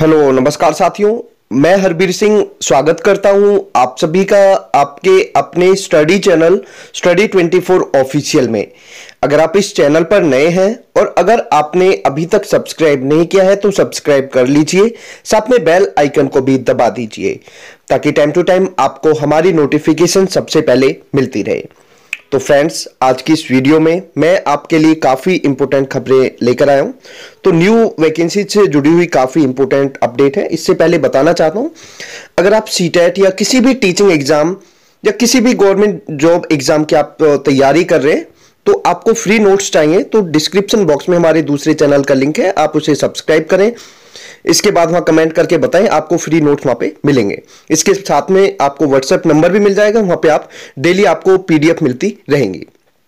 Hello नमस्कार साथियों, मैं हरबीर सिंह स्वागत करता हूं आप सभी का आपके अपने स्टडी चैनल स्टडी 24 ऑफिशियल में। अगर आप इस चैनल पर नए हैं और अगर आपने अभी तक सब्सक्राइब नहीं किया है तो सब्सक्राइब कर लीजिए, साथ में बेल आइकन को भी दबा दीजिए ताकि टाइम टू टाइम आपको हमारी नोटिफिकेशन सबसे पहले मिलती रहे। तो फ्रेंड्स, आज की इस वीडियो में मैं आपके लिए काफ़ी इंपॉर्टेंट खबरें लेकर आया हूं। तो न्यू वैकेंसी से जुड़ी हुई काफ़ी इंपॉर्टेंट अपडेट है। इससे पहले बताना चाहता हूं, अगर आप सीटेट या किसी भी टीचिंग एग्जाम या किसी भी गवर्नमेंट जॉब एग्जाम की आप तैयारी कर रहे हैं तो आपको फ्री नोट्स चाहिए तो डिस्क्रिप्शन बॉक्स में हमारे दूसरे चैनल का लिंक है, आप उसे सब्सक्राइब करें। इसके बाद वहां कमेंट करके बताएं, आपको फ्री नोट्स वहां पे मिलेंगे। इसके साथ में आपको व्हाट्सएप नंबर भी मिल जाएगा, वहां पे आप डेली आपको पीडीएफ मिलती रहेंगी।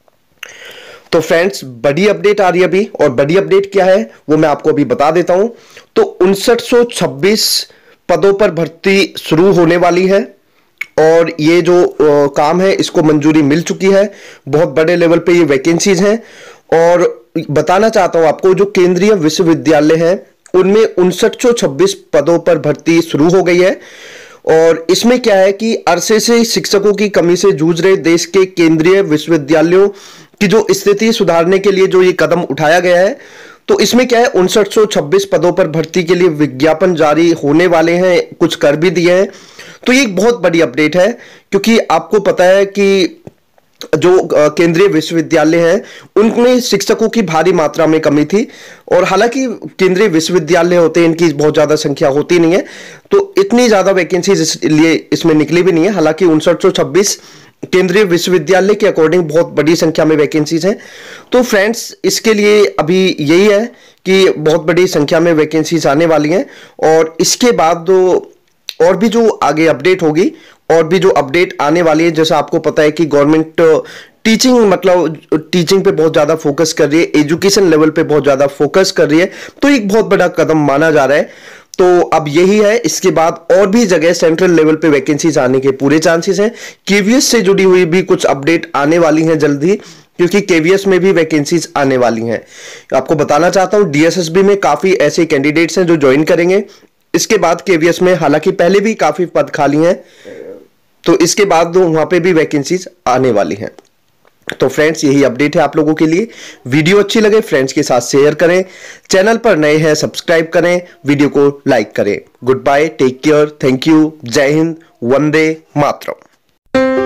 तो फ्रेंड्स, बड़ी अपडेट आ रही है अभी, और बड़ी अपडेट क्या है वो मैं आपको अभी बता देता हूं। तो 5926 पदों पर भर्ती शुरू होने वाली है और ये जो काम है इसको मंजूरी मिल चुकी है। बहुत बड़े लेवल पे ये वैकेंसीज हैं और बताना चाहता हूं आपको, जो केंद्रीय विश्वविद्यालय है उनमें 5926 पदों पर भर्ती शुरू हो गई है। और इसमें क्या है कि अरसे से शिक्षकों की कमी से जूझ रहे देश के केंद्रीय विश्वविद्यालयों की जो स्थिति सुधारने के लिए जो ये कदम उठाया गया है, तो इसमें क्या है 5926 पदों पर भर्ती के लिए विज्ञापन जारी होने वाले हैं, कुछ कर भी दिए हैं। तो ये एक बहुत बड़ी अपडेट है, क्योंकि आपको पता है कि जो केंद्रीय विश्वविद्यालय हैं उनमें शिक्षकों की भारी मात्रा में कमी थी। और हालांकि केंद्रीय विश्वविद्यालय होते हैं, इनकी बहुत ज्यादा संख्या होती नहीं है, तो इतनी ज्यादा वैकेंसीज इसलिए इसमें निकली भी नहीं है। हालांकि 5926 केंद्रीय विश्वविद्यालय के अकॉर्डिंग बहुत बड़ी संख्या में वैकेंसीज हैं। तो फ्रेंड्स, इसके लिए अभी यही है कि बहुत बड़ी संख्या में वैकेंसीज आने वाली हैं और इसके बाद और भी जो आगे अपडेट होगी और भी जो अपडेट आने वाली है, जैसा आपको पता है कि गवर्नमेंट टीचिंग टीचिंग पे बहुत ज्यादा फोकस कर रही है, एजुकेशन लेवल पे बहुत ज्यादा फोकस कर रही है, तो एक बहुत बड़ा कदम माना जा रहा है। तो अब यही है, इसके बाद और भी जगह सेंट्रल लेवल पे वैकेंसीज आने के पूरे चांसेस हैं। केवीएस से जुड़ी हुई भी कुछ अपडेट आने वाली हैं जल्दी, क्योंकि केवीएस में भी वैकेंसीज आने वाली हैं। आपको बताना चाहता हूं, डीएसएसबी में काफी ऐसे कैंडिडेट्स हैं जो ज्वाइन करेंगे। इसके बाद केवीएस में हालांकि पहले भी काफी पद खाली हैं, तो इसके बाद वहां पे भी वैकेंसीज आने वाली हैं। तो फ्रेंड्स, यही अपडेट है आप लोगों के लिए। वीडियो अच्छी लगे फ्रेंड्स के साथ शेयर करें, चैनल पर नए हैं सब्सक्राइब करें, वीडियो को लाइक करें। Good bye, take care, thank you, जय हिंद, वंदे मातरम।